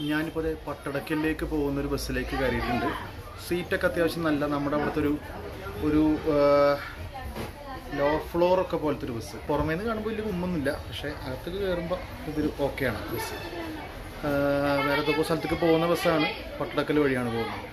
ഞാനിപ്പോൾ പട്ടടക്കലിലേക്ക് പോകുന്നൊരു ബസ്സിലേക്ക് കയറിയിട്ടുണ്ട്. സീറ്റൊക്കെ അത്യാവശ്യം നല്ല, നമ്മുടെ അവിടുത്തെ ഒരു ലോ ഫ്ലോറൊക്കെ പോലത്തെ ഒരു ബസ്. പുറമേ നിന്ന് കാണുമ്പോൾ വലിയ കുമ്മൊന്നുമില്ല, പക്ഷേ അകത്തേക്ക് കയറുമ്പോൾ ഇതൊരു ഓക്കെയാണ് ബസ്. വേറെ ഏതൊക്കെ സ്ഥലത്തേക്ക് പോകുന്ന ബസ്സാണ്, പട്ടടക്കൽ വഴിയാണ് പോകുന്നത്.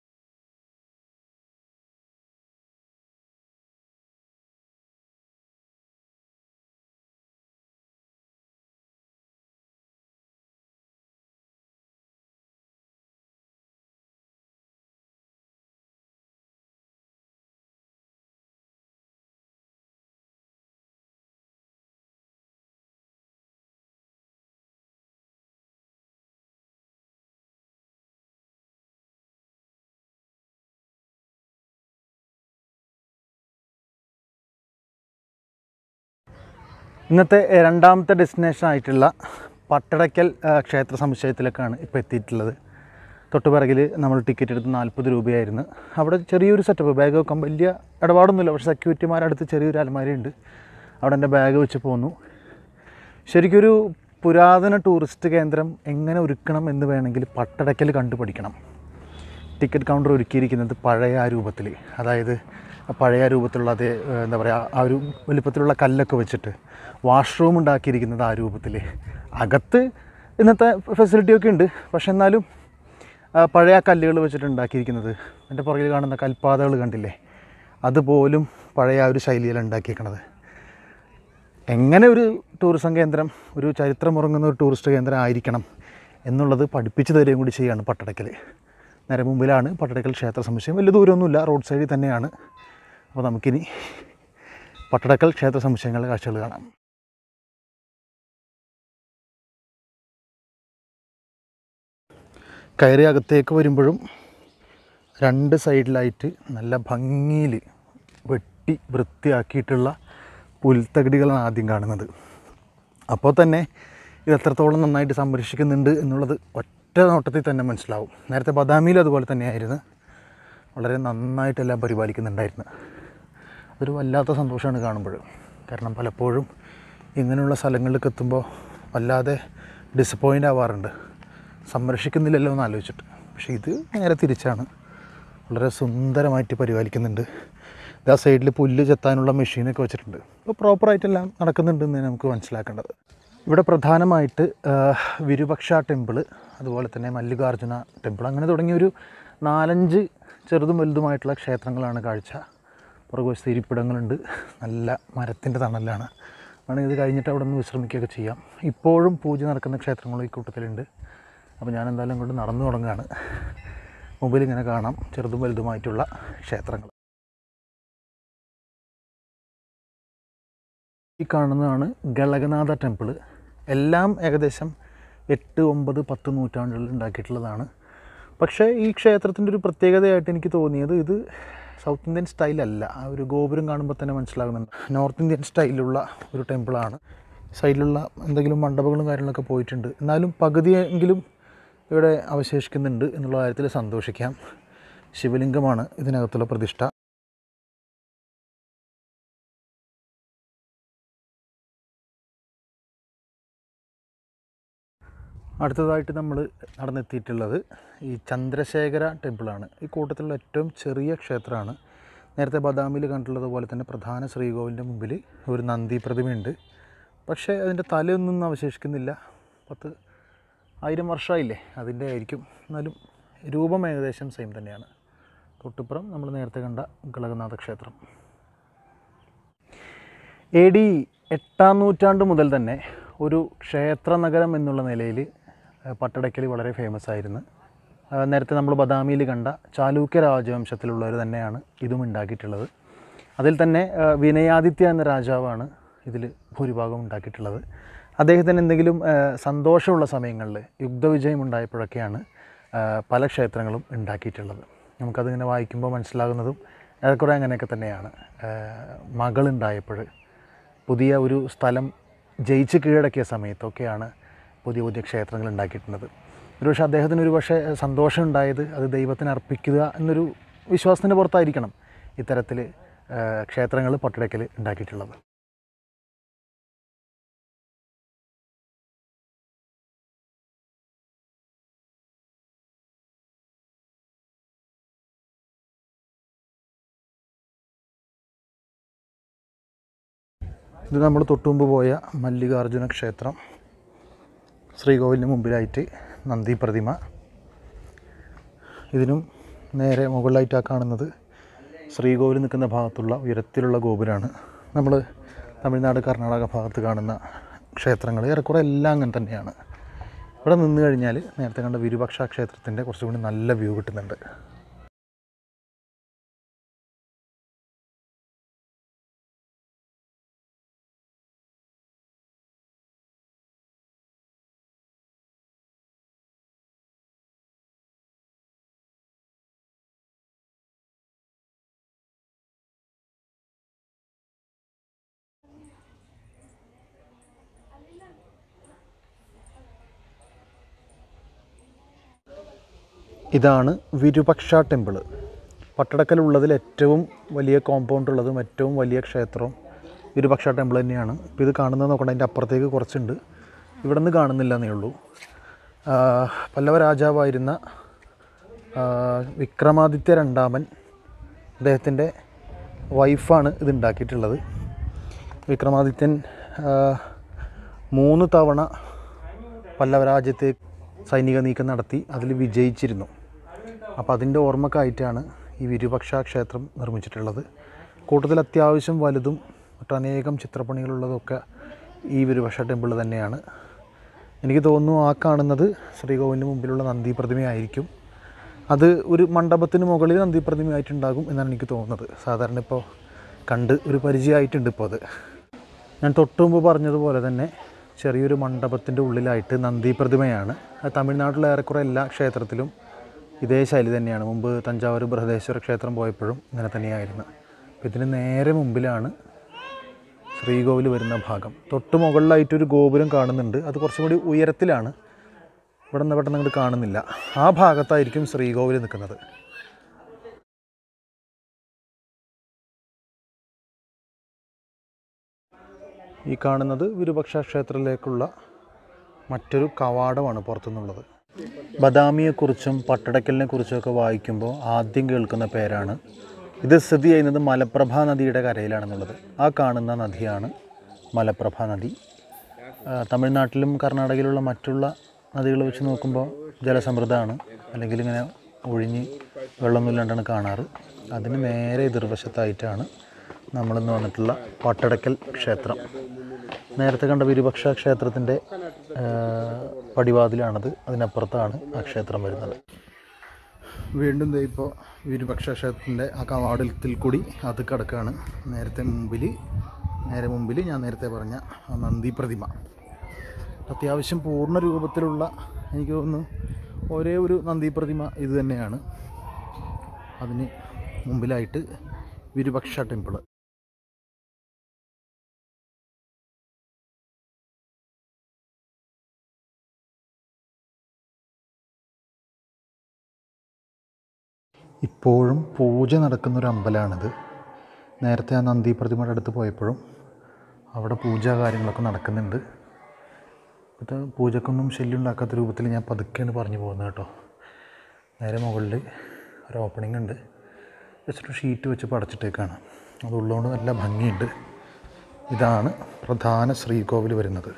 ഇന്നത്തെ രണ്ടാമത്തെ ഡെസ്റ്റിനേഷൻ ആയിട്ടുള്ള പട്ടടക്കൽ ക്ഷേത്ര സമുച്ചയത്തിലേക്കാണ് ഇപ്പോൾ എത്തിയിട്ടുള്ളത്. തൊട്ടുപിറകിൽ നമ്മൾ ടിക്കറ്റ് എടുത്ത് 40 രൂപയായിരുന്നു. അവിടെ ചെറിയൊരു സെറ്റപ്പ്, ബാഗ് വെക്കാൻ വലിയ ഇടപാടൊന്നുമില്ല, പക്ഷേ സെക്യൂരിറ്റിമാരടുത്ത് ചെറിയൊരു അലമാരയുണ്ട്, അവിടെ എൻ്റെ ബാഗ് വെച്ച് പോന്നു. ശരിക്കൊരു പുരാതന ടൂറിസ്റ്റ് കേന്ദ്രം എങ്ങനെ ഒരുക്കണം എന്ന് വേണമെങ്കിൽ പട്ടടക്കൽ കണ്ടുപഠിക്കണം. ടിക്കറ്റ് കൗണ്ടർ ഒരുക്കിയിരിക്കുന്നത് പഴയ ആ രൂപത്തിൽ, അതായത് പഴയ രൂപത്തിലുള്ള അതേ എന്താ പറയുക, ആ ഒരു വലിപ്പത്തിലുള്ള കല്ലൊക്കെ വെച്ചിട്ട് വാഷ്റൂം ഉണ്ടാക്കിയിരിക്കുന്നത് ആ രൂപത്തിൽ. അകത്ത് ഇന്നത്തെ ഫെസിലിറ്റിയൊക്കെ ഉണ്ട്, പക്ഷെ എന്നാലും പഴയ കല്ലുകൾ വെച്ചിട്ട് ഉണ്ടാക്കിയിരിക്കുന്നത്. എൻ്റെ പുറകിൽ കാണുന്ന കൽപ്പാതകൾ കണ്ടില്ലേ, അതുപോലും പഴയ ആ ഒരു ശൈലിയിലാണ് ഉണ്ടാക്കിയിരിക്കുന്നത്. എങ്ങനെ ഒരു ടൂറിസം കേന്ദ്രം, ഒരു ചരിത്രമുറങ്ങുന്ന ഒരു ടൂറിസ്റ്റ് കേന്ദ്രം ആയിരിക്കണം എന്നുള്ളത് പഠിപ്പിച്ചു തരികയും കൂടി ചെയ്യുകയാണ് പട്ടടക്കൽ. നേരെ മുമ്പിലാണ് പട്ടടക്കൽ ക്ഷേത്ര സമുച്ചയം. വലിയ ദൂരമൊന്നുമില്ല, റോഡ് സൈഡിൽ തന്നെയാണ്. അപ്പോൾ നമുക്കിനി പട്ടടക്കൽ ക്ഷേത്ര സമുച്ചയങ്ങളുടെ കാഴ്ചകൾ കാണാം. കയറി അകത്തേക്ക് വരുമ്പോഴും രണ്ട് സൈഡിലായിട്ട് നല്ല ഭംഗിയിൽ വെട്ടി വൃത്തിയാക്കിയിട്ടുള്ള പുൽത്തകിടികളാണ് ആദ്യം കാണുന്നത്. അപ്പോൾ തന്നെ ഇത് എത്രത്തോളം നന്നായിട്ട് സംരക്ഷിക്കുന്നുണ്ട് എന്നുള്ളത് ഒറ്റ നോട്ടത്തിൽ തന്നെ മനസ്സിലാവും. നേരത്തെ ബദാമിയിലും അതുപോലെ തന്നെയായിരുന്നു, വളരെ നന്നായിട്ടെല്ലാം പരിപാലിക്കുന്നുണ്ടായിരുന്നു. അതൊരു വല്ലാത്ത സന്തോഷമാണ് കാണുമ്പോൾ. കാരണം പലപ്പോഴും ഇങ്ങനെയുള്ള സ്ഥലങ്ങളിലേക്ക് എത്തുമ്പോൾ വല്ലാതെ ഡിസപ്പോയിൻ്റ് ആവാറുണ്ട്, സംരക്ഷിക്കുന്നില്ലല്ലോ എന്ന് ആലോചിച്ചിട്ട്. പക്ഷേ ഇത് നേരെ തിരിച്ചാണ്, വളരെ സുന്ദരമായിട്ട് പരിപാലിക്കുന്നുണ്ട്. ആ സൈഡിൽ പുല്ല് ചെത്താനുള്ള മെഷീനൊക്കെ വെച്ചിട്ടുണ്ട്. അപ്പോൾ പ്രോപ്പറായിട്ടെല്ലാം നടക്കുന്നുണ്ടെന്ന് നമുക്ക് മനസ്സിലാക്കേണ്ടത്. ഇവിടെ പ്രധാനമായിട്ട് വിരുപക്ഷ ടെമ്പിള്, അതുപോലെ തന്നെ മല്ലികാർജുന ടെമ്പിൾ, അങ്ങനെ തുടങ്ങിയൊരു 4-5 ചെറുതും വലുതുമായിട്ടുള്ള ക്ഷേത്രങ്ങളാണ് കാഴ്ച. പുറകുവശത്ത് ഇരിപ്പിടങ്ങളുണ്ട്, നല്ല മരത്തിൻ്റെ തണലാണ്. വേണമെങ്കിൽ ഇത് കഴിഞ്ഞിട്ട് അവിടെ നിന്ന് വിശ്രമിക്കുകയൊക്കെ ചെയ്യാം. ഇപ്പോഴും പൂജ നടക്കുന്ന ക്ഷേത്രങ്ങളും ഈ കൂട്ടത്തിലുണ്ട്. അപ്പോൾ ഞാൻ എന്തായാലും കൊണ്ട് നടന്നു തുടങ്ങുകയാണ്. മുമ്പിൽ ഇങ്ങനെ കാണാം ചെറുതും വലുതുമായിട്ടുള്ള ക്ഷേത്രങ്ങൾ. ഈ കാണുന്നതാണ് ഗളകനാഥ ടെമ്പിൾ. എല്ലാം ഏകദേശം 8, 9, 10 നൂറ്റാണ്ടുകളിൽ ഉണ്ടാക്കിയിട്ടുള്ളതാണ്. പക്ഷേ ഈ ക്ഷേത്രത്തിൻ്റെ ഒരു പ്രത്യേകതയായിട്ട് എനിക്ക് തോന്നിയത്, ഇത് സൗത്ത് ഇന്ത്യൻ സ്റ്റൈലല്ല. ആ ഒരു ഗോപുരം കാണുമ്പോൾ തന്നെ മനസ്സിലാകുന്നുണ്ട്, നോർത്ത് ഇന്ത്യൻ സ്റ്റൈലിലുള്ള ഒരു ടെമ്പിളാണ്. സൈഡിലുള്ള എന്തെങ്കിലും മണ്ഡപങ്ങളും കാര്യങ്ങളൊക്കെ പോയിട്ടുണ്ട്, എന്നാലും പകുതിയെങ്കിലും ഇവിടെ അവശേഷിക്കുന്നുണ്ട് എന്നുള്ള കാര്യത്തിൽ സന്തോഷിക്കാം. ശിവലിംഗമാണ് ഇതിനകത്തുള്ള പ്രതിഷ്ഠ. അടുത്തതായിട്ട് നമ്മൾ നടന്നെത്തിയിട്ടുള്ളത് ഈ ചന്ദ്രശേഖര ടെമ്പിളാണ്. ഈ കൂട്ടത്തിലുള്ള ഏറ്റവും ചെറിയ ക്ഷേത്രമാണ്. നേരത്തെ ബദാമിയിൽ കണ്ടിട്ടുള്ളതുപോലെ തന്നെ പ്രധാന ശ്രീകോവിലിൻ്റെ മുമ്പിൽ ഒരു നന്ദി പ്രതിമയുണ്ട്. പക്ഷേ അതിൻ്റെ തലയൊന്നും അവശേഷിക്കുന്നില്ല. 10,000 വർഷമായില്ലേ, അതിൻ്റെ ആയിരിക്കും. എന്നാലും രൂപം ഏകദേശം സെയിം തന്നെയാണ്. തൊട്ടിപ്പുറം നമ്മൾ നേരത്തെ കണ്ട ഗളകനാഥ ക്ഷേത്രം. AD 8-ാം നൂറ്റാണ്ട് മുതൽ തന്നെ ഒരു ക്ഷേത്ര നഗരം എന്നുള്ള നിലയിൽ പട്ടടക്കൽ വളരെ ഫേമസ് ആയിരുന്നു. നേരത്തെ നമ്മൾ ബദാമിയിൽ കണ്ട ചാലൂക്യ രാജവംശത്തിലുള്ളവർ തന്നെയാണ് ഇതും ഉണ്ടാക്കിയിട്ടുള്ളത്. അതിൽ തന്നെ വിനയാദിത്യ എന്ന രാജാവാണ് ഇതിൽ ഭൂരിഭാഗം ഉണ്ടാക്കിയിട്ടുള്ളത്. അദ്ദേഹത്തിന് എന്തെങ്കിലും സന്തോഷമുള്ള സമയങ്ങളിൽ, യുദ്ധവിജയം ഉണ്ടായപ്പോഴൊക്കെയാണ് പല ക്ഷേത്രങ്ങളും ഉണ്ടാക്കിയിട്ടുള്ളത്. നമുക്കതിങ്ങനെ വായിക്കുമ്പോൾ മനസ്സിലാകുന്നതും ഏറെക്കുറെ അങ്ങനെയൊക്കെ തന്നെയാണ്. മകളുണ്ടായപ്പോൾ, പുതിയ ഒരു സ്ഥലം ജയിച്ച് കീഴടക്കിയ സമയത്തൊക്കെയാണ് പുതിയ പുതിയ ക്ഷേത്രങ്ങൾ ഉണ്ടാക്കിയിട്ടുള്ളത്. ഒരുപക്ഷെ അദ്ദേഹത്തിന് സന്തോഷം ഉണ്ടായത് അത് ദൈവത്തിന് അർപ്പിക്കുക എന്നൊരു വിശ്വാസത്തിൻ്റെ പുറത്തായിരിക്കണം ഇത്തരത്തിൽ ക്ഷേത്രങ്ങൾ പട്ടടക്കൽ ഉണ്ടാക്കിയിട്ടുള്ളത്. ഇത് നമ്മൾ തൊട്ടുമുമ്പ് പോയ മല്ലികാർജുന ക്ഷേത്രം, ശ്രീകോവിലിന് മുമ്പിലായിട്ട് നന്ദി പ്രതിമ. ഇതിനും നേരെ മുകളിലായിട്ടാണ് കാണുന്നത് ശ്രീകോവിൽ നിൽക്കുന്ന ഭാഗത്തുള്ള ഉയരത്തിലുള്ള ഗോപുരമാണ്. നമ്മൾ തമിഴ്നാട് കർണാടക ഭാഗത്ത് കാണുന്ന ക്ഷേത്രങ്ങൾ ഏറെക്കുറെ എല്ലാം അങ്ങനെ തന്നെയാണ്. ഇവിടെ നിന്ന് കഴിഞ്ഞാൽ നേരത്തെ കണ്ട വിരൂപാക്ഷ ക്ഷേത്രത്തിൻ്റെ കുറച്ചുകൂടി നല്ല വ്യൂ കിട്ടുന്നുണ്ട്. ഇതാണ് വിരൂപാക്ഷ ടെമ്പിൾ. പട്ടടക്കലുള്ളതിൽ ഏറ്റവും വലിയ കോമ്പൗണ്ട് ഉള്ളതും ഏറ്റവും വലിയ ക്ഷേത്രവും വിരൂപാക്ഷ ടെമ്പിൾ തന്നെയാണ്. ഇപ്പോൾ ഇത് കാണുന്നത് നോക്കണ്ട, അതിൻ്റെ അപ്പുറത്തേക്ക് കുറച്ചുണ്ട്, ഇവിടെ നിന്ന് കാണുന്നില്ല എന്നേ ഉള്ളൂ. പല്ലവ രാജാവായിരുന്ന വിക്രമാദിത്യ രണ്ടാമൻ, അദ്ദേഹത്തിൻ്റെ വൈഫാണ് ഇത് ഉണ്ടാക്കിയിട്ടുള്ളത്. വിക്രമാദിത്യൻ 3 തവണ പല്ലവ രാജ്യത്തെ സൈനിക നീക്കം നടത്തി അതിൽ വിജയിച്ചിരുന്നു. അപ്പോൾ അതിൻ്റെ ഓർമ്മക്കായിട്ടാണ് ഈ വിരൂപാക്ഷ ക്ഷേത്രം നിർമ്മിച്ചിട്ടുള്ളത്. കൂട്ടത്തിൽ അത്യാവശ്യം വലുതും മറ്റനേകം ചിത്രപ്പണികളുള്ളതൊക്കെ ഈ വിരൂപാക്ഷ ടെമ്പിൾ തന്നെയാണ്. എനിക്ക് തോന്നുന്നു ആ കാണുന്നത് ശ്രീകോവിലിന് മുമ്പിലുള്ള നന്ദി പ്രതിമയായിരിക്കും. അത് ഒരു മണ്ഡപത്തിന് മുകളിൽ നന്ദി പ്രതിമയായിട്ടുണ്ടാകും എന്നാണ് എനിക്ക് തോന്നുന്നത്. സാധാരണ ഇപ്പോൾ കണ്ട് ഒരു പരിചയമായിട്ടുണ്ട് ഇപ്പോൾ അത്. ഞാൻ തൊട്ടു മുമ്പ് പറഞ്ഞതുപോലെ തന്നെ ചെറിയൊരു മണ്ഡപത്തിൻ്റെ ഉള്ളിലായിട്ട് നന്ദി പ്രതിമയാണ്. അത് തമിഴ്നാട്ടിലെ ഏറെക്കുറെ എല്ലാ ക്ഷേത്രത്തിലും ഇതേ ശൈലി തന്നെയാണ്. മുമ്പ് തഞ്ചാവൂർ ബൃഹദേശ്വര ക്ഷേത്രം പോയപ്പോഴും ഇങ്ങനെ തന്നെയായിരുന്നു. അപ്പോൾ ഇതിന് നേരെ മുമ്പിലാണ് ശ്രീകോവിൽ വരുന്ന ഭാഗം. തൊട്ട് മുകളിലായിട്ടൊരു ഗോപുരം കാണുന്നുണ്ട്, അത് കുറച്ചും കൂടി ഉയരത്തിലാണ്. ഇവിടെ നിന്ന് പെട്ടെന്ന് അങ്ങോട്ട് കാണുന്നില്ല. ആ ഭാഗത്തായിരിക്കും ശ്രീകോവിൽ നിൽക്കുന്നത്. ഈ കാണുന്നത് വിരൂപാക്ഷ ക്ഷേത്രത്തിലേക്കുള്ള മറ്റൊരു കവാടമാണ് പുറത്തുനിന്നുള്ളത്. ബദാമിയെക്കുറിച്ചും പട്ടടക്കലിനെ കുറിച്ചൊക്കെ വായിക്കുമ്പോൾ ആദ്യം കേൾക്കുന്ന പേരാണ്. ഇത് സ്ഥിതി ചെയ്യുന്നത് മലപ്രഭാ നദിയുടെ കരയിലാണെന്നുള്ളത്. ആ കാണുന്ന നദിയാണ് മലപ്രഭാ നദി. തമിഴ്നാട്ടിലും കർണാടകയിലുള്ള മറ്റുള്ള നദികൾ വെച്ച് നോക്കുമ്പോൾ ജലസമൃദ്ധമാണ്, അല്ലെങ്കിൽ ഇങ്ങനെ ഒഴിഞ്ഞ് വെള്ളമൊന്നുമില്ലാണ്ടാണ് കാണാറ്. അതിന് നേരെ എതിർവശത്തായിട്ടാണ് നമ്മളിന്ന് വന്നിട്ടുള്ള പട്ടടക്കൽ ക്ഷേത്രം. നേരത്തെ കണ്ട വിരൂപാക്ഷ ക്ഷേത്രത്തിൻ്റെ പടിവാതിലാണത്. അതിനപ്പുറത്താണ് ആ ക്ഷേത്രം വരുന്നത്. വീണ്ടും ഇപ്പോൾ വിരൂപാക്ഷ ക്ഷേത്രത്തിൻ്റെ ആ കവാടത്തിൽ കൂടി അത് കിടക്കുകയാണ്. നേരെ മുമ്പിൽ ഞാൻ നേരത്തെ പറഞ്ഞ ആ നന്ദി പ്രതിമ. അത്യാവശ്യം പൂർണ്ണ രൂപത്തിലുള്ള, എനിക്ക് തോന്നുന്നു ഒരേ ഒരു നന്ദി പ്രതിമ ഇത് തന്നെയാണ്. അതിന് മുമ്പിലായിട്ട് വിരൂപാക്ഷ ടെമ്പിൾ. ഇപ്പോഴും പൂജ നടക്കുന്നൊരു അമ്പലമാണിത്. നേരത്തെ ആ നന്ദി പ്രതിമയുടെ അടുത്ത് പോയപ്പോഴും അവിടെ പൂജാ കാര്യങ്ങളൊക്കെ നടക്കുന്നുണ്ട്. ഇത് പൂജക്കൊന്നും ശല്യം ഉണ്ടാക്കാത്ത രൂപത്തിൽ ഞാൻ പതുക്കെയാണ് പറഞ്ഞു പോകുന്നത് കേട്ടോ. നേരെ മുകളിൽ ഒരു ഓപ്പണിംഗ് ഉണ്ട്, ജസ്റ്റ് ഷീറ്റ് വെച്ച് പടച്ചിട്ടേക്കാണ്. അതുള്ളതുകൊണ്ട് നല്ല ഭംഗിയുണ്ട്. ഇതാണ് പ്രധാന ശ്രീകോവിൽ വരുന്നത്.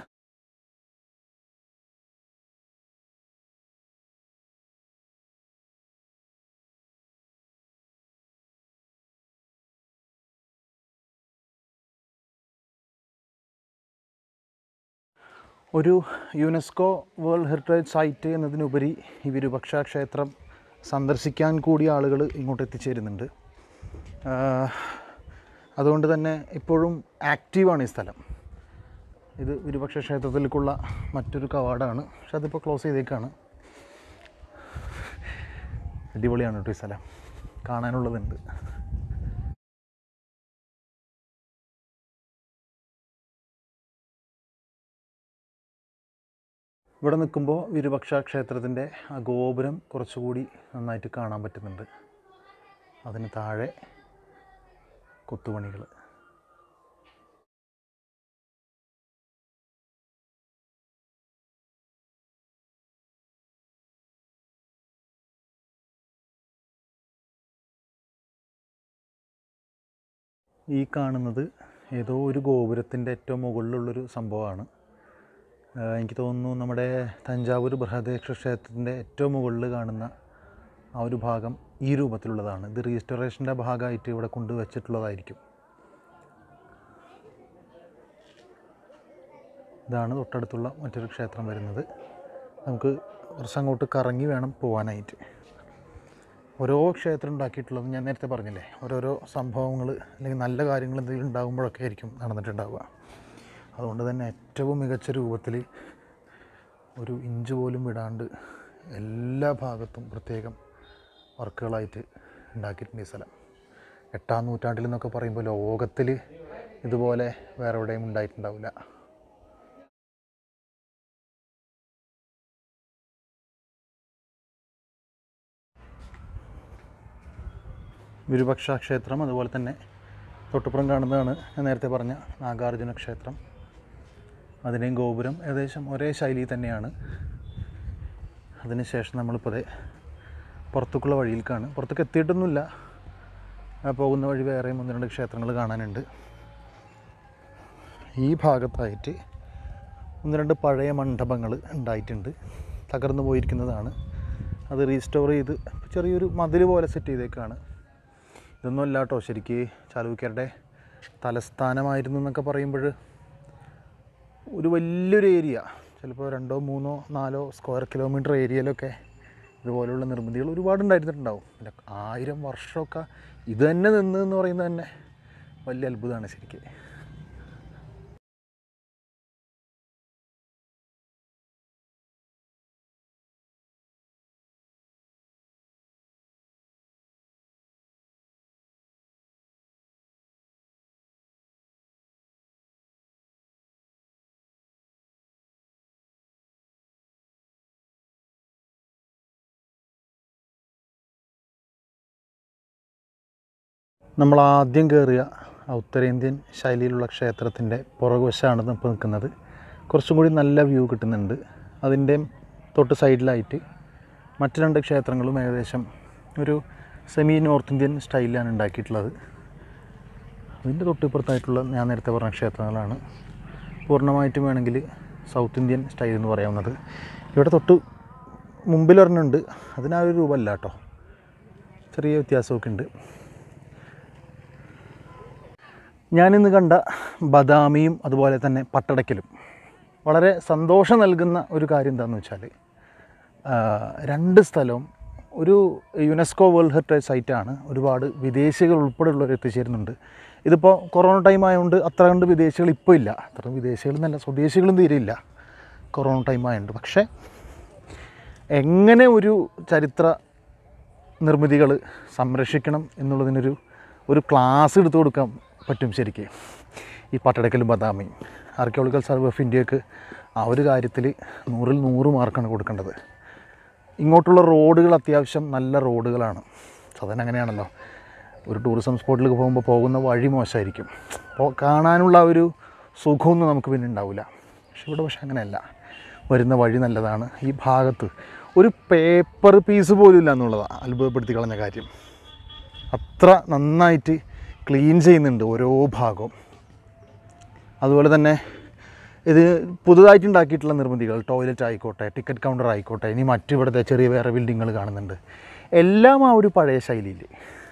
ഒരു യുനെസ്കോ വേൾഡ് ഹെറിറ്റേജ് സൈറ്റ് എന്നതിനുപരി ഈ വിരൂപാക്ഷ ക്ഷേത്രം സന്ദർശിക്കാൻ കൂടി ആളുകൾ ഇങ്ങോട്ട് എത്തിച്ചേരുന്നുണ്ട്. അതുകൊണ്ട് തന്നെ ഇപ്പോഴും ആക്റ്റീവാണ് ഈ സ്ഥലം. ഇത് വിരൂപാക്ഷ ക്ഷേത്രത്തിലേക്കുള്ള മറ്റൊരു കവാടമാണ്, പക്ഷെ അതിപ്പോൾ ക്ലോസ് ചെയ്തേക്കാണ്. അടിപൊളിയാണ് കേട്ടോ ഈ സ്ഥലം, കാണാനുള്ളതുണ്ട്. ഇവിടെ നിൽക്കുമ്പോൾ വിരൂപാക്ഷ ക്ഷേത്രത്തിൻ്റെ ആ ഗോപുരം കുറച്ചുകൂടി നന്നായിട്ട് കാണാൻ പറ്റുന്നുണ്ട്. അതിന് താഴെ കൊത്തുപണികൾ. ഈ കാണുന്നത് ഏതോ ഒരു ഗോപുരത്തിൻ്റെ ഏറ്റവും മുകളിലുള്ളൊരു സംഭവമാണ്. എനിക്ക് തോന്നുന്നു നമ്മുടെ തഞ്ചാവൂർ ബൃഹദേശ്വര ക്ഷേത്രത്തിൻ്റെ ഏറ്റവും മുകളിൽ കാണുന്ന ആ ഒരു ഭാഗം ഈ രൂപത്തിലുള്ളതാണ്. ഇത് റീസ്റ്റോറേഷൻ്റെ ഭാഗമായിട്ട് ഇവിടെ കൊണ്ടുവച്ചിട്ടുള്ളതായിരിക്കും. ഇതാണ് തൊട്ടടുത്തുള്ള മറ്റൊരു ക്ഷേത്രം വരുന്നത്. നമുക്ക് കുറച്ചങ്ങോട്ട് കറങ്ങി വേണം പോകാനായിട്ട്. ഓരോ ക്ഷേത്രം ഉണ്ടാക്കിയിട്ടുള്ളത് ഞാൻ നേരത്തെ പറഞ്ഞില്ലേ, ഓരോരോ സംഭവങ്ങൾ അല്ലെങ്കിൽ നല്ല കാര്യങ്ങൾ എന്തെങ്കിലും ഉണ്ടാകുമ്പോഴൊക്കെ ആയിരിക്കും നടന്നിട്ടുണ്ടാവുക. അതുകൊണ്ട് തന്നെ ഏറ്റവും മികച്ച രൂപത്തിൽ ഒരു ഇഞ്ച് പോലും വിടാണ്ട് എല്ലാ ഭാഗത്തും പ്രത്യേകം വർക്കുകളായിട്ട് ഉണ്ടാക്കിയിട്ടുണ്ട് ഈ സ്ഥലം. 8-ാം നൂറ്റാണ്ടിൽ എന്നൊക്കെ പറയുമ്പോൾ ലോകത്തിൽ ഇതുപോലെ വേറെ എവിടെയും ഉണ്ടായിട്ടുണ്ടാവില്ല. വിരുപക്ഷ ക്ഷേത്രം, അതുപോലെ തന്നെ തൊട്ടുപുറം കാണുന്നതാണ് ഞാൻ നേരത്തെ പറഞ്ഞ നാഗാർജുന ക്ഷേത്രം. അതിൻ്റെയും ഗോപുരം ഏകദേശം ഒരേ ശൈലി തന്നെയാണ്. അതിനുശേഷം നമ്മളിപ്പോൾ പുറത്തേക്കുള്ള വഴിയിലേക്കാണ്. പുറത്തേക്ക് എത്തിയിട്ടൊന്നുമില്ല, പോകുന്ന വഴി വേറെയും 1-2 ക്ഷേത്രങ്ങൾ കാണാനുണ്ട്. ഈ ഭാഗത്തായിട്ട് 1-2 പഴയ മണ്ഡപങ്ങൾ ഉണ്ടായിട്ടുണ്ട്, തകർന്നു പോയിരിക്കുന്നതാണ്. അത് റീസ്റ്റോർ ചെയ്ത് ചെറിയൊരു മതിൽ പോലെ സെറ്റ് ചെയ്തേക്കാണ്. ഇതൊന്നും അല്ല കേട്ടോ, ശരിക്ക് ചാലൂക്യരുടെ തലസ്ഥാനമായിരുന്നു എന്നൊക്കെ പറയുമ്പോൾ ഒരു വലിയൊരു ഏരിയ, ചിലപ്പോൾ 2, 3, 4 സ്ക്വയർ കിലോമീറ്റർ ഏരിയയിലൊക്കെ ഇതുപോലുള്ള നിർമ്മിതികൾ ഒരുപാട് ഉണ്ടായിരുന്നിട്ടുണ്ടാവും. പിന്നെ 1000 വർഷമൊക്കെ ഇത് തന്നെ എന്ന് പറയുന്നത് തന്നെ വലിയ അത്ഭുതമാണ് ശരിക്കും. നമ്മൾ ആദ്യം കയറിയ ഉത്തരേന്ത്യൻ ശൈലിയിലുള്ള ക്ഷേത്രത്തിൻ്റെ പുറകുവശമാണ് ഇപ്പോൾ നിൽക്കുന്നത്. കുറച്ചും കൂടി നല്ല വ്യൂ കിട്ടുന്നുണ്ട്. അതിൻ്റെ തൊട്ട് സൈഡിലായിട്ട് മറ്റ് 2 ക്ഷേത്രങ്ങളും ഏകദേശം ഒരു സെമി നോർത്ത് ഇന്ത്യൻ സ്റ്റൈലിലാണ് ഉണ്ടാക്കിയിട്ടുള്ളത്. അതിൻ്റെ തൊട്ടിപ്പുറത്തായിട്ടുള്ള ഞാൻ നേരത്തെ പറഞ്ഞ ക്ഷേത്രങ്ങളാണ് പൂർണ്ണമായിട്ടും വേണമെങ്കിൽ സൗത്ത് ഇന്ത്യൻ സ്റ്റൈൽ എന്ന് പറയാവുന്നത്. ഇവിടെ തൊട്ട് മുമ്പിൽ ഒരെണ്ണമുണ്ട്, അതിനാ ഒരു രൂപമല്ല കേട്ടോ, ചെറിയ വ്യത്യാസമൊക്കെ ഉണ്ട്. ഞാനിന്ന് കണ്ട ബദാമിയും അതുപോലെ തന്നെ പട്ടടക്കലും വളരെ സന്തോഷം നൽകുന്ന ഒരു കാര്യം എന്താണെന്ന് വെച്ചാൽ 2 സ്ഥലവും ഒരു യുനെസ്കോ വേൾഡ് ഹെറിറ്റേജ് സൈറ്റാണ്. ഒരുപാട് വിദേശികൾ ഉൾപ്പെടെയുള്ളവർ എത്തിച്ചേരുന്നുണ്ട്. ഇതിപ്പോൾ കൊറോണ ടൈം ആയതുകൊണ്ട് അത്ര കണ്ട് വിദേശികൾ ഇപ്പോൾ ഇല്ല, അത്ര വിദേശികൾ എന്നല്ല സ്വദേശികളും തീരെ ഇല്ല കൊറോണ ടൈം ആയതുകൊണ്ട്. പക്ഷേ എങ്ങനെ ഒരു ചരിത്ര നിർമ്മിതികൾ സംരക്ഷിക്കണം എന്നുള്ളതിനൊരു ക്ലാസ് എടുത്തു കൊടുക്കാൻ പറ്റും ശരിക്കും ഈ പട്ടടക്കലും ബദാമിയും. ആർക്കിയോളജിക്കൽ സർവേ ഓഫ് ഇന്ത്യക്ക് ആ ഒരു കാര്യത്തിൽ 100-ൽ 100 മാർക്കാണ് കൊടുക്കേണ്ടത്. ഇങ്ങോട്ടുള്ള റോഡുകൾ അത്യാവശ്യം നല്ല റോഡുകളാണ്. സാധാരണ അങ്ങനെയാണല്ലോ, ഒരു ടൂറിസം സ്പോട്ടിലേക്ക് പോകുമ്പോൾ പോകുന്ന വഴി മോശമായിരിക്കും, അപ്പോൾ കാണാനുള്ള ഒരു സുഖമൊന്നും നമുക്ക് പിന്നെ ഉണ്ടാവില്ല. പക്ഷെ അങ്ങനെയല്ല, വരുന്ന വഴി നല്ലതാണ്. ഈ ഭാഗത്ത് ഒരു പേപ്പർ പീസ് പോലും ഇല്ല എന്നുള്ളതാണ് അത്ഭുതപ്പെടുത്തി കളഞ്ഞ കാര്യം. അത്ര നന്നായിട്ട് ക്ലീൻ ചെയ്യുന്നുണ്ട് ഓരോ ഭാഗവും. അതുപോലെ തന്നെ ഇത് പുതുതായിട്ടുണ്ടാക്കിയിട്ടുള്ള നിർമ്മിതികൾ, ടോയ്ലറ്റ് ആയിക്കോട്ടെ, ടിക്കറ്റ് കൗണ്ടർ ആയിക്കോട്ടെ, ഇനി മറ്റിവിടുത്തെ ചെറിയ വേറെ ബിൽഡിങ്ങുകൾ കാണുന്നുണ്ട്. എല്ലാം ആ ഒരു പഴയ ശൈലിയിൽ,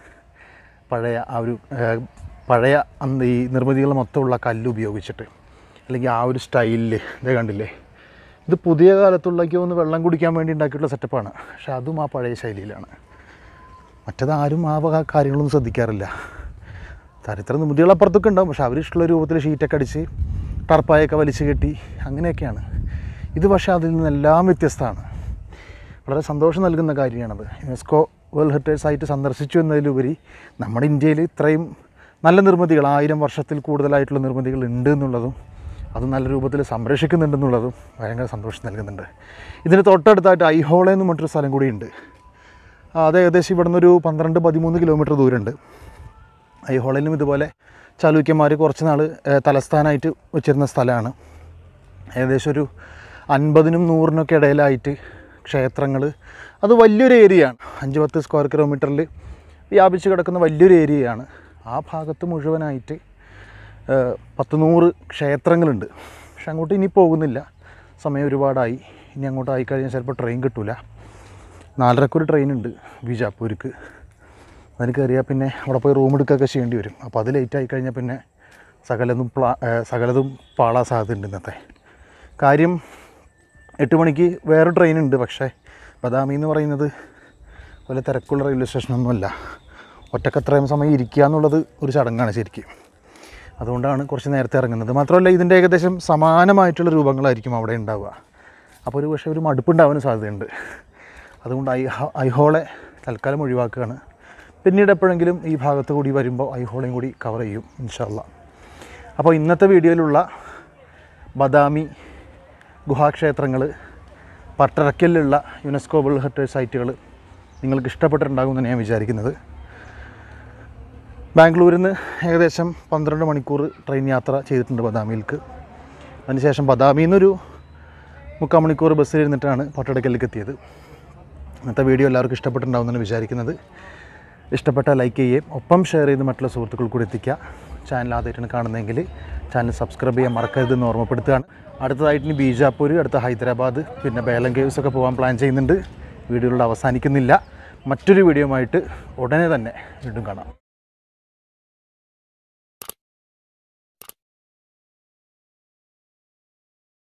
പഴയ ഈ നിർമ്മിതികൾ മൊത്തമുള്ള കല്ല് ഉപയോഗിച്ചിട്ട്, അല്ലെങ്കിൽ ആ ഒരു സ്റ്റൈലിൽ ഇതേ കണ്ടില്ലേ. ഇത് പുതിയ കാലത്തുള്ളേക്ക് ഒന്ന് വെള്ളം കുടിക്കാൻ വേണ്ടി ഉണ്ടാക്കിയിട്ടുള്ള സെറ്റപ്പാണ്, പക്ഷെ അതും ആ പഴയ ശൈലിയിലാണ്. മറ്റേതാരും ആ കാര്യങ്ങളൊന്നും ശ്രദ്ധിക്കാറില്ല. ചരിത്ര നിർമ്മിതികൾ അപ്പുറത്തൊക്കെ ഉണ്ടാവും, പക്ഷെ അവരിഷ്ടമുള്ള രൂപത്തിൽ ഷീറ്റൊക്കെ അടിച്ച് ടർപ്പായൊക്കെ വലിച്ചു കെട്ടി അങ്ങനെയൊക്കെയാണ്. ഇത് പക്ഷേ അതിൽ നിന്നെല്ലാം വ്യത്യസ്തമാണ്. വളരെ സന്തോഷം നൽകുന്ന കാര്യമാണത്. യുനെസ്കോ വേൾഡ് ഹെറിറ്റേജ് സൈറ്റ് സന്ദർശിച്ചു എന്നതിലുപരി നമ്മുടെ ഇന്ത്യയിൽ ഇത്രയും നല്ല നിർമ്മിതികൾ, 1000 വർഷത്തിൽ കൂടുതലായിട്ടുള്ള നിർമ്മിതികൾ ഉണ്ട് എന്നുള്ളതും അത് നല്ല രൂപത്തിൽ സംരക്ഷിക്കുന്നുണ്ടെന്നുള്ളതും ഭയങ്കര സന്തോഷം നൽകുന്നുണ്ട്. ഇതിന് തൊട്ടടുത്തായിട്ട് ഐഹോള എന്ന് മറ്റൊരു സ്ഥലം കൂടിയുണ്ട്. അത് ഏകദേശം ഇവിടെ നിന്നൊരു 12-13 കിലോമീറ്റർ ദൂരമുണ്ട്. ഐഹോളയിലും ഇതുപോലെ ചാലൂക്യന്മാർ കുറച്ച് നാൾ തലസ്ഥാനമായിട്ട് വെച്ചിരുന്ന സ്ഥലമാണ്. ഏകദേശം ഒരു 50-നും 100-നൊക്കെ ഇടയിലായിട്ട് ക്ഷേത്രങ്ങൾ, അത് വലിയൊരു ഏരിയയാണ്. 5-10 സ്ക്വയർ കിലോമീറ്ററിൽ വ്യാപിച്ച് കിടക്കുന്ന വലിയൊരു ഏരിയയാണ്. ആ ഭാഗത്ത് മുഴുവനായിട്ട് 100 ക്ഷേത്രങ്ങളുണ്ട്. പക്ഷെ അങ്ങോട്ട് ഇനി പോകുന്നില്ല, സമയം ഒരുപാടായി. ഇനി അങ്ങോട്ട് ആയിക്കഴിഞ്ഞാൽ ചിലപ്പോൾ ട്രെയിൻ കിട്ടില്ല. 4:30 ട്രെയിൻ ഉണ്ട് ബീജാപ്പൂർക്ക്. അതിന് കയറിയാൽ പിന്നെ അവിടെ പോയി റൂം എടുക്കുകയൊക്കെ ചെയ്യേണ്ടി വരും. അപ്പോൾ അത് ലേറ്റ് ആയിക്കഴിഞ്ഞാൽ പിന്നെ സകലതും പാളാൻ സാധ്യതയുണ്ട്. ഇന്നത്തെ കാര്യം 8 മണിക്ക് വേറെ ട്രെയിൻ ഉണ്ട്. പക്ഷേ ബദാമി എന്ന് പറയുന്നത് വലിയ തിരക്കുള്ള റെയിൽവേ സ്റ്റേഷനൊന്നുമല്ല. ഒറ്റക്കത്രയും സമയം ഇരിക്കുക എന്നുള്ളത് ഒരു ചടങ്ങാണ് ശരിക്കും. അതുകൊണ്ടാണ് കുറച്ച് നേരത്തെ ഇറങ്ങുന്നത്. മാത്രമല്ല ഇതിൻ്റെ ഏകദേശം സമാനമായിട്ടുള്ള രൂപങ്ങളായിരിക്കും അവിടെ ഉണ്ടാവുക. അപ്പോൾ പക്ഷേ ഒരു മടുപ്പുണ്ടാവാനും സാധ്യതയുണ്ട്. അതുകൊണ്ട് ഐഹോളെ തൽക്കാലം ഒഴിവാക്കുകയാണ്. പിന്നീട് എപ്പോഴെങ്കിലും ഈ ഭാഗത്ത് കൂടി വരുമ്പോൾ ഐഹോളയും കൂടി കവർ ചെയ്യും ഇൻഷാ അല്ലാ. അപ്പോൾ ഇന്നത്തെ വീഡിയോയിലുള്ള ബദാമി ഗുഹാക്ഷേത്രങ്ങൾ, പട്ടടക്കലിലുള്ള യുനെസ്കോ വേൾഡ് ഹെറിറ്റേജ് സൈറ്റുകൾ നിങ്ങൾക്ക് ഇഷ്ടപ്പെട്ടിട്ടുണ്ടാകുമെന്ന് ഞാൻ വിചാരിക്കുന്നത്. ബാംഗ്ലൂരിൽ നിന്ന് ഏകദേശം 12 മണിക്കൂർ ട്രെയിൻ യാത്ര ചെയ്തിട്ടുണ്ട് ബദാമിയിലേക്ക്. അതിനുശേഷം ബദാമിയിൽ നിന്നൊരു 3/4 മണിക്കൂർ ബസ്സിലിരുന്നിട്ടാണ് പട്ടടക്കലിലേക്ക് എത്തിയത്. ഇന്നത്തെ വീഡിയോ എല്ലാവർക്കും ഇഷ്ടപ്പെട്ടിട്ടുണ്ടാകുമെന്നാണ് വിചാരിക്കുന്നത്. ഇഷ്ടപ്പെട്ടാൽ ലൈക്ക് ചെയ്യുകയും ഒപ്പം ഷെയർ ചെയ്ത് മറ്റുള്ള സുഹൃത്തുക്കൾ കൂടി എത്തിക്കുക. ചാനൽ ആദ്യമായിട്ടാണ് കാണുന്നതെങ്കിൽ ചാനൽ സബ്സ്ക്രൈബ് ചെയ്യാൻ മറക്കരുതെന്ന് ഓർമ്മപ്പെടുത്തുകയാണ്. അടുത്തതായിട്ട് ഇനി ബീജാപ്പൂർ, അടുത്ത ഹൈദരാബാദ്, പിന്നെ ബേലം കേവ്സൊക്കെ പോകാൻ പ്ലാൻ ചെയ്യുന്നുണ്ട്. വീഡിയോയിലൂടെ അവസാനിക്കുന്നില്ല. മറ്റൊരു വീഡിയോയുമായിട്ട് ഉടനെ തന്നെ വീണ്ടും കാണാം.